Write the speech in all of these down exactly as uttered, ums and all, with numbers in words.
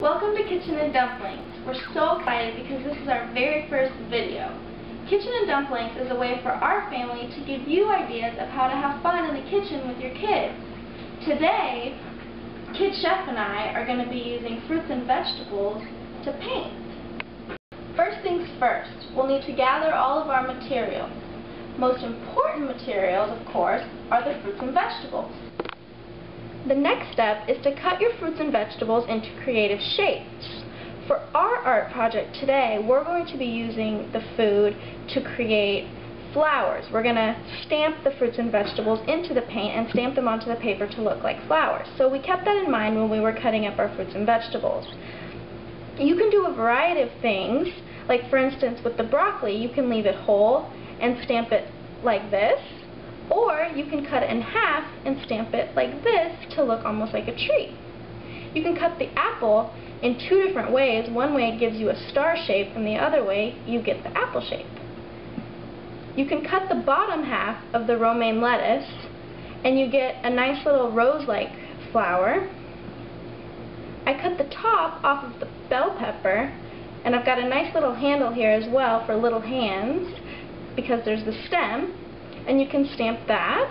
Welcome to Kitchen and Dumplings. We're so excited because this is our very first video. Kitchen and Dumplings is a way for our family to give you ideas of how to have fun in the kitchen with your kids. Today, Kid Chef and I are going to be using fruits and vegetables to paint. First things first, we'll need to gather all of our materials. Most important materials, of course, are the fruits and vegetables. The next step is to cut your fruits and vegetables into creative shapes. For our art project today, we're going to be using the food to create flowers. We're going to stamp the fruits and vegetables into the paint and stamp them onto the paper to look like flowers. So we kept that in mind when we were cutting up our fruits and vegetables. You can do a variety of things, like for instance with the broccoli, you can leave it whole and stamp it like this. Or you can cut it in half and stamp it like this to look almost like a tree. You can cut the apple in two different ways. One way it gives you a star shape, and the other way you get the apple shape. You can cut the bottom half of the romaine lettuce and you get a nice little rose-like flower. I cut the top off of the bell pepper, and I've got a nice little handle here as well for little hands because there's the stem. And you can stamp that.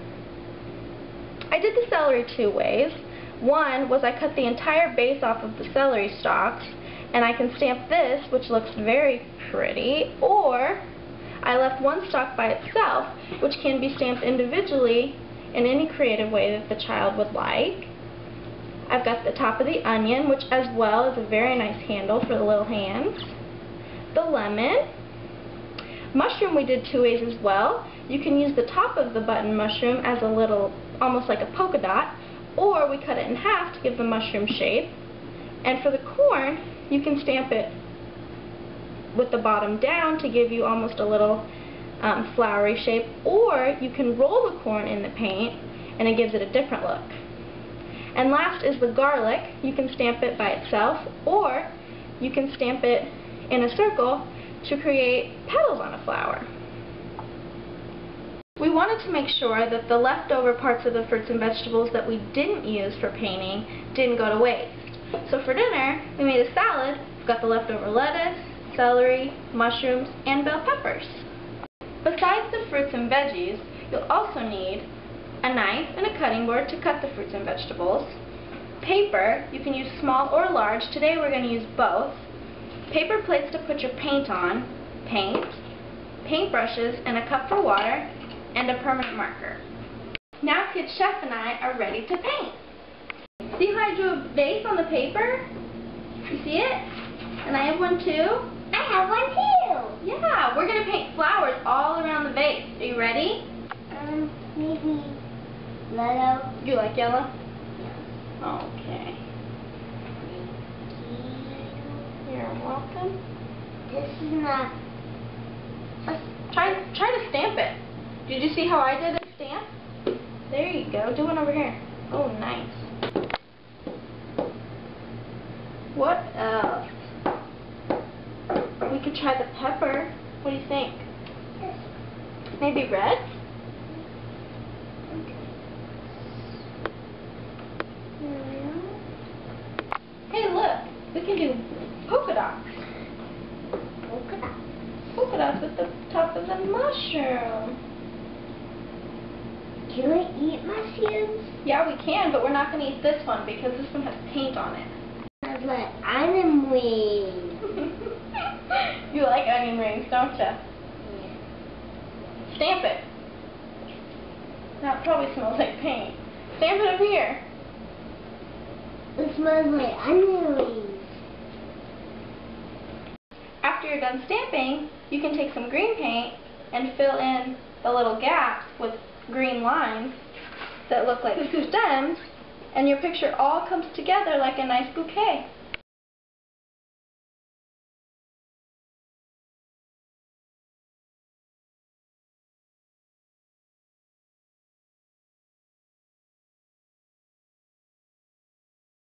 I did the celery two ways. One was I cut the entire base off of the celery stalks, and I can stamp this, which looks very pretty, or I left one stalk by itself, which can be stamped individually in any creative way that the child would like. I've got the top of the onion, which as well is a very nice handle for the little hands. The lemon. Mushroom we did two ways as well. You can use the top of the button mushroom as a little, almost like a polka dot, or we cut it in half to give the mushroom shape. And for the corn, you can stamp it with the bottom down to give you almost a little um, flowery shape, or you can roll the corn in the paint and it gives it a different look. And last is the garlic. You can stamp it by itself, or you can stamp it in a circle to create petals on a flower. We wanted to make sure that the leftover parts of the fruits and vegetables that we didn't use for painting didn't go to waste. So for dinner, we made a salad. We've got the leftover lettuce, celery, mushrooms, and bell peppers. Besides the fruits and veggies, you'll also need a knife and a cutting board to cut the fruits and vegetables. Paper, you can use small or large. Today we're going to use both. Paper plates to put your paint on, paint, paint brushes, and a cup for water, and a permanent marker. Now Kid Chef and I are ready to paint. See how I drew a vase on the paper? You see it? And I have one too. I have one too. Yeah, we're going to paint flowers all around the vase. Are you ready? Um, maybe yellow. You like yellow? Yeah. Okay. You're welcome. This is not... Let's try, try to stamp it. Did you see how I did a stamp? There you go. Do one over here. Oh, nice. What else? We could try the pepper. What do you think? Yes. Maybe red? Okay. Hey, look. We can do polka dots. Polka dots. Polka dots with the top of the mushroom. Can we eat mushrooms? Yeah, we can, but we're not going to eat this one because this one has paint on it. I like onion rings. You like onion rings, don't you? Yeah. Stamp it. Now it probably smells like paint. Stamp it over here. It smells like onion rings. After you're done stamping, you can take some green paint and fill in the little gaps with green lines that look like stems, and your picture all comes together like a nice bouquet.